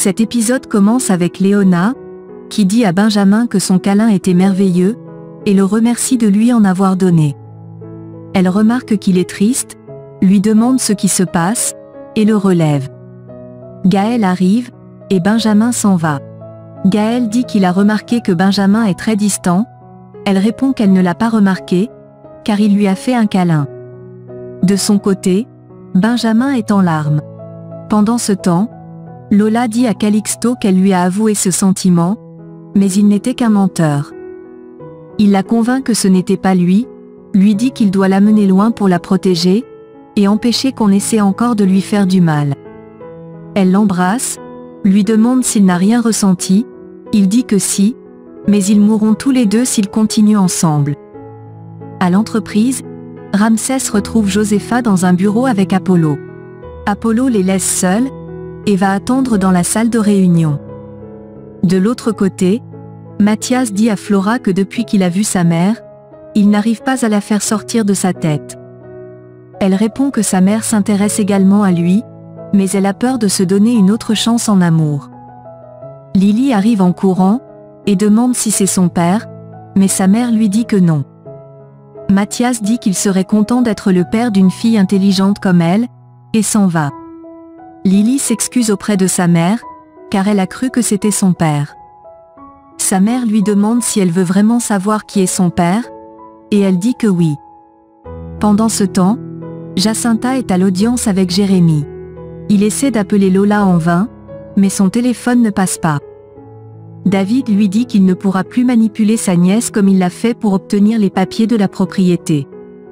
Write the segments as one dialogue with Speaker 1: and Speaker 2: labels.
Speaker 1: Cet épisode commence avec Léona, qui dit à Benjamin que son câlin était merveilleux, et le remercie de lui en avoir donné. Elle remarque qu'il est triste, lui demande ce qui se passe, et le relève. Gaël arrive, et Benjamin s'en va. Gaël dit qu'il a remarqué que Benjamin est très distant. Elle répond qu'elle ne l'a pas remarqué, car il lui a fait un câlin. De son côté, Benjamin est en larmes. Pendant ce temps, Lola dit à Calixto qu'elle lui a avoué ce sentiment, mais il n'était qu'un menteur. Il la convainc que ce n'était pas lui dit qu'il doit l'amener loin pour la protéger, et empêcher qu'on essaie encore de lui faire du mal. Elle l'embrasse, lui demande s'il n'a rien ressenti, il dit que si, mais ils mourront tous les deux s'ils continuent ensemble. À l'entreprise, Ramsès retrouve Josépha dans un bureau avec Apollo. Apollo les laisse seuls, et va attendre dans la salle de réunion. De l'autre côté, Mathias dit à Flora que depuis qu'il a vu sa mère, il n'arrive pas à la faire sortir de sa tête. Elle répond que sa mère s'intéresse également à lui, mais elle a peur de se donner une autre chance en amour. Lily arrive en courant, et demande si c'est son père, mais sa mère lui dit que non. Mathias dit qu'il serait content d'être le père d'une fille intelligente comme elle, et s'en va. Lily s'excuse auprès de sa mère, car elle a cru que c'était son père. Sa mère lui demande si elle veut vraiment savoir qui est son père, et elle dit que oui. Pendant ce temps, Jacinta est à l'audience avec Jérémie. Il essaie d'appeler Lola en vain, mais son téléphone ne passe pas. David lui dit qu'il ne pourra plus manipuler sa nièce comme il l'a fait pour obtenir les papiers de la propriété.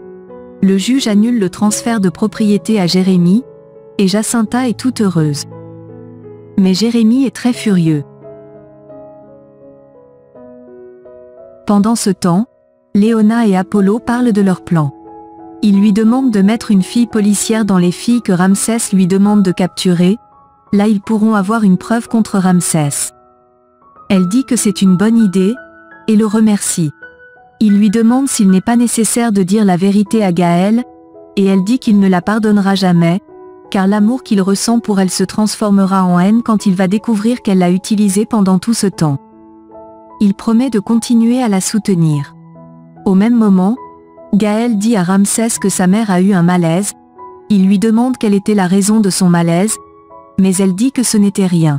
Speaker 1: Le juge annule le transfert de propriété à Jérémie, et Jacinta est toute heureuse. Mais Jérémie est très furieux. Pendant ce temps, Léona et Apollo parlent de leur plan. Ils lui demandent de mettre une fille policière dans les filles que Ramsès lui demande de capturer, là ils pourront avoir une preuve contre Ramsès. Elle dit que c'est une bonne idée, et le remercie. Il lui demande s'il n'est pas nécessaire de dire la vérité à Gaël, et elle dit qu'il ne la pardonnera jamais, car l'amour qu'il ressent pour elle se transformera en haine quand il va découvrir qu'elle l'a utilisée pendant tout ce temps. Il promet de continuer à la soutenir. Au même moment, Gaël dit à Ramsès que sa mère a eu un malaise. Il lui demande quelle était la raison de son malaise, mais elle dit que ce n'était rien.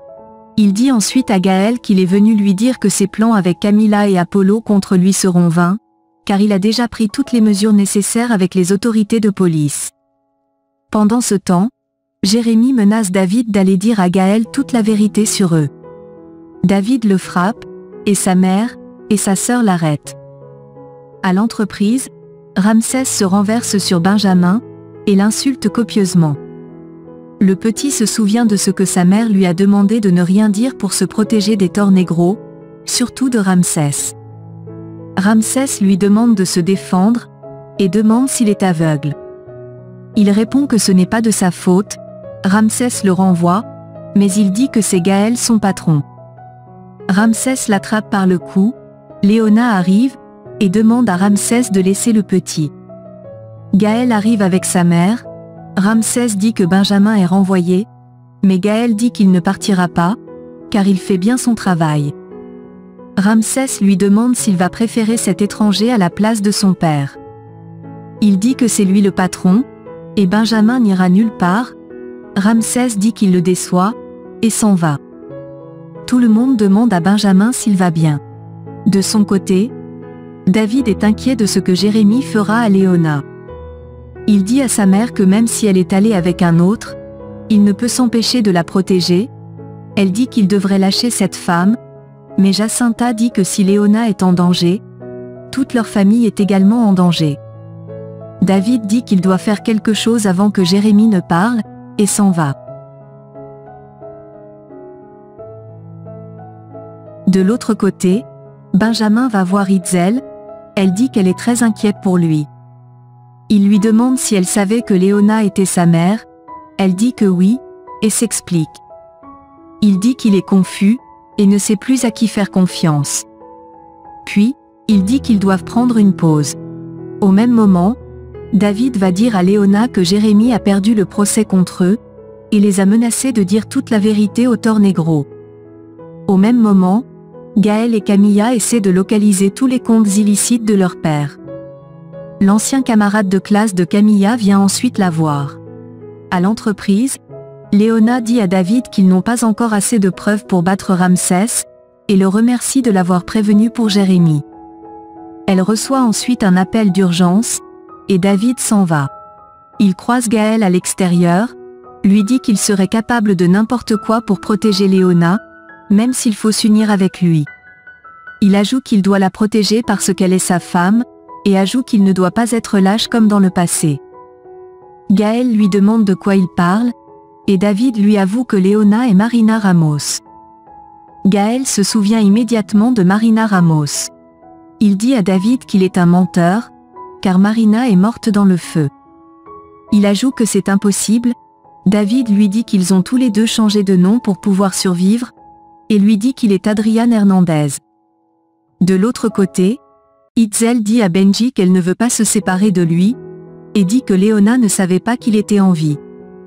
Speaker 1: Il dit ensuite à Gaël qu'il est venu lui dire que ses plans avec Camilla et Apollo contre lui seront vains, car il a déjà pris toutes les mesures nécessaires avec les autorités de police. Pendant ce temps, Jérémie menace David d'aller dire à Gaël toute la vérité sur eux. David le frappe, et sa mère et sa sœur l'arrêtent. À l'entreprise, Ramsès se renverse sur Benjamin, et l'insulte copieusement. Le petit se souvient de ce que sa mère lui a demandé de ne rien dire pour se protéger des torts négros, surtout de Ramsès. Ramsès lui demande de se défendre, et demande s'il est aveugle. Il répond que ce n'est pas de sa faute. Ramsès le renvoie, mais il dit que c'est Gaël son patron. Ramsès l'attrape par le cou, Léona arrive, et demande à Ramsès de laisser le petit. Gaël arrive avec sa mère. Ramsès dit que Benjamin est renvoyé, mais Gaël dit qu'il ne partira pas, car il fait bien son travail. Ramsès lui demande s'il va préférer cet étranger à la place de son père. Il dit que c'est lui le patron, et Benjamin n'ira nulle part. Ramsès dit qu'il le déçoit, et s'en va. Tout le monde demande à Benjamin s'il va bien. De son côté, David est inquiet de ce que Jérémie fera à Léona. Il dit à sa mère que même si elle est allée avec un autre, il ne peut s'empêcher de la protéger. Elle dit qu'il devrait lâcher cette femme, mais Jacinta dit que si Léona est en danger, toute leur famille est également en danger. David dit qu'il doit faire quelque chose avant que Jérémie ne parle, et s'en va. De l'autre côté, Benjamin va voir Itzel. Elle dit qu'elle est très inquiète pour lui. Il lui demande si elle savait que Léona était sa mère. Elle dit que oui, et s'explique. Il dit qu'il est confus, et ne sait plus à qui faire confiance. Puis, il dit qu'ils doivent prendre une pause. Au même moment, David va dire à Léona que Jérémie a perdu le procès contre eux, et les a menacés de dire toute la vérité au Tornegro. Au même moment, Gaël et Camilla essaient de localiser tous les comptes illicites de leur père. L'ancien camarade de classe de Camilla vient ensuite la voir. À l'entreprise, Léona dit à David qu'ils n'ont pas encore assez de preuves pour battre Ramsès, et le remercie de l'avoir prévenu pour Jérémie. Elle reçoit ensuite un appel d'urgence, et David s'en va. Il croise Gaël à l'extérieur, lui dit qu'il serait capable de n'importe quoi pour protéger Léona, même s'il faut s'unir avec lui. Il ajoute qu'il doit la protéger parce qu'elle est sa femme, et ajoute qu'il ne doit pas être lâche comme dans le passé. Gaël lui demande de quoi il parle, et David lui avoue que Léona est Marina Ramos. Gaël se souvient immédiatement de Marina Ramos. Il dit à David qu'il est un menteur, car Marina est morte dans le feu. Il ajoute que c'est impossible. David lui dit qu'ils ont tous les deux changé de nom pour pouvoir survivre, et lui dit qu'il est Adrian Hernandez. De l'autre côté, Itzel dit à Benji qu'elle ne veut pas se séparer de lui, et dit que Léona ne savait pas qu'il était en vie.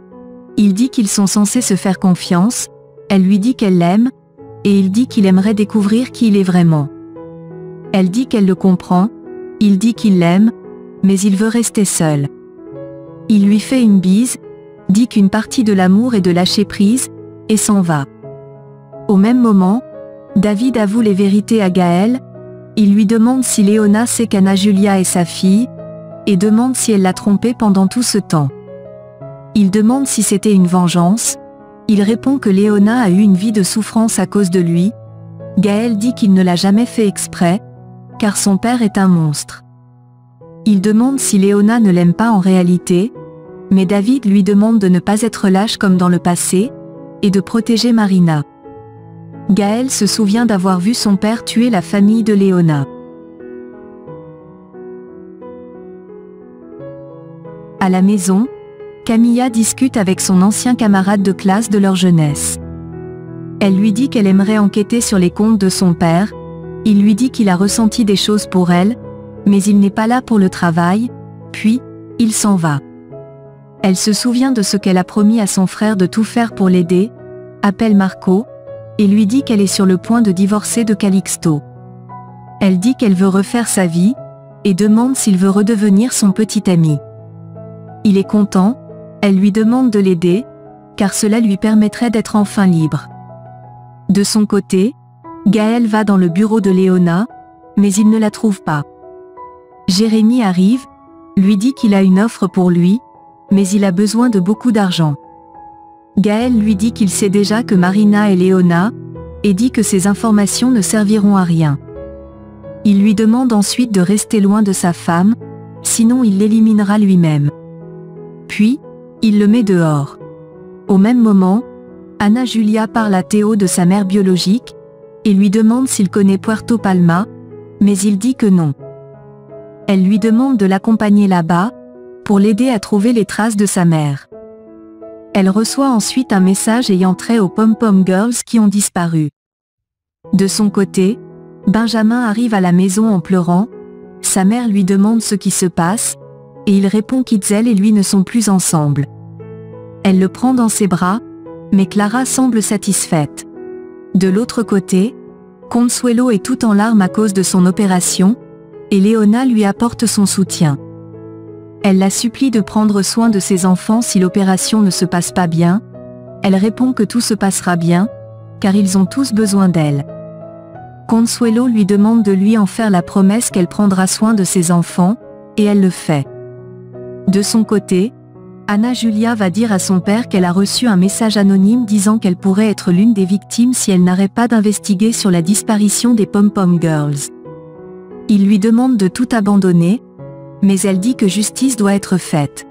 Speaker 1: Il dit qu'ils sont censés se faire confiance, elle lui dit qu'elle l'aime, et il dit qu'il aimerait découvrir qui il est vraiment. Elle dit qu'elle le comprend, il dit qu'il l'aime, mais il veut rester seul. Il lui fait une bise, dit qu'une partie de l'amour est de lâcher prise, et s'en va. Au même moment, David avoue les vérités à Gaël, il lui demande si Léona sait qu'Anna Julia est sa fille, et demande si elle l'a trompé pendant tout ce temps. Il demande si c'était une vengeance, il répond que Léona a eu une vie de souffrance à cause de lui. Gaël dit qu'il ne l'a jamais fait exprès, car son père est un monstre. Il demande si Léona ne l'aime pas en réalité, mais David lui demande de ne pas être lâche comme dans le passé, et de protéger Marina. Gaël se souvient d'avoir vu son père tuer la famille de Léona. À la maison, Camilla discute avec son ancien camarade de classe de leur jeunesse. Elle lui dit qu'elle aimerait enquêter sur les comptes de son père, il lui dit qu'il a ressenti des choses pour elle, mais il n'est pas là pour le travail, puis, il s'en va. Elle se souvient de ce qu'elle a promis à son frère de tout faire pour l'aider, appelle Marco, et lui dit qu'elle est sur le point de divorcer de Calixto. Elle dit qu'elle veut refaire sa vie, et demande s'il veut redevenir son petit ami. Il est content, elle lui demande de l'aider, car cela lui permettrait d'être enfin libre. De son côté, Gaël va dans le bureau de Léona, mais il ne la trouve pas. Jérémie arrive, lui dit qu'il a une offre pour lui, mais il a besoin de beaucoup d'argent. Gaël lui dit qu'il sait déjà que Marina est Léona, et dit que ces informations ne serviront à rien. Il lui demande ensuite de rester loin de sa femme, sinon il l'éliminera lui-même. Puis, il le met dehors. Au même moment, Anna Julia parle à Théo de sa mère biologique, et lui demande s'il connaît Puerto Palma, mais il dit que non. Elle lui demande de l'accompagner là-bas, pour l'aider à trouver les traces de sa mère. Elle reçoit ensuite un message ayant trait aux Pom Pom Girls qui ont disparu. De son côté, Benjamin arrive à la maison en pleurant, sa mère lui demande ce qui se passe, et il répond qu'Itzel et lui ne sont plus ensemble. Elle le prend dans ses bras, mais Clara semble satisfaite. De l'autre côté, Consuelo est tout en larmes à cause de son opération, et Léona lui apporte son soutien. Elle la supplie de prendre soin de ses enfants si l'opération ne se passe pas bien. Elle répond que tout se passera bien, car ils ont tous besoin d'elle. Consuelo lui demande de lui en faire la promesse qu'elle prendra soin de ses enfants, et elle le fait. De son côté, Anna Julia va dire à son père qu'elle a reçu un message anonyme disant qu'elle pourrait être l'une des victimes si elle n'arrête pas d'investiguer sur la disparition des Pom Pom Girls. Il lui demande de tout abandonner, mais elle dit que justice doit être faite.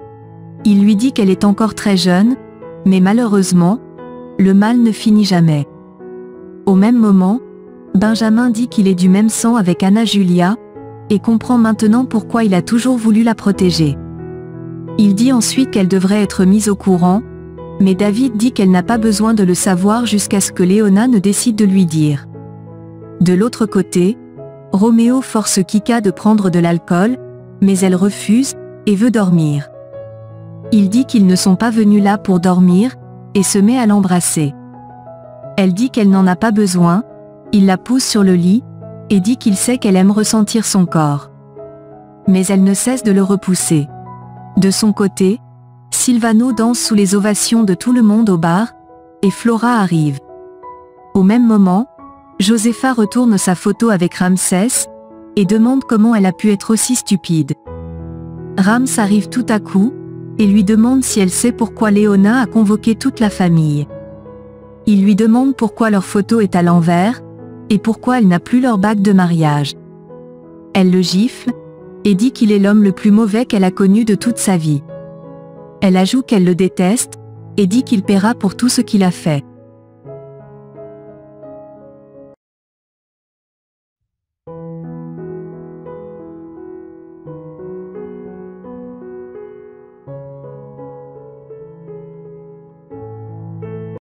Speaker 1: Il lui dit qu'elle est encore très jeune, mais malheureusement, le mal ne finit jamais. Au même moment, Benjamin dit qu'il est du même sang avec Anna Julia, et comprend maintenant pourquoi il a toujours voulu la protéger. Il dit ensuite qu'elle devrait être mise au courant, mais David dit qu'elle n'a pas besoin de le savoir jusqu'à ce que Léona ne décide de lui dire. De l'autre côté, Roméo force Kika de prendre de l'alcool, mais elle refuse, et veut dormir. Il dit qu'ils ne sont pas venus là pour dormir, et se met à l'embrasser. Elle dit qu'elle n'en a pas besoin, il la pousse sur le lit, et dit qu'il sait qu'elle aime ressentir son corps. Mais elle ne cesse de le repousser. De son côté, Silvano danse sous les ovations de tout le monde au bar, et Flora arrive. Au même moment, Josefa retourne sa photo avec Ramsès, et demande comment elle a pu être aussi stupide. Rams arrive tout à coup, et lui demande si elle sait pourquoi Léona a convoqué toute la famille. Il lui demande pourquoi leur photo est à l'envers, et pourquoi elle n'a plus leur bague de mariage. Elle le gifle, et dit qu'il est l'homme le plus mauvais qu'elle a connu de toute sa vie. Elle ajoute qu'elle le déteste, et dit qu'il paiera pour tout ce qu'il a fait.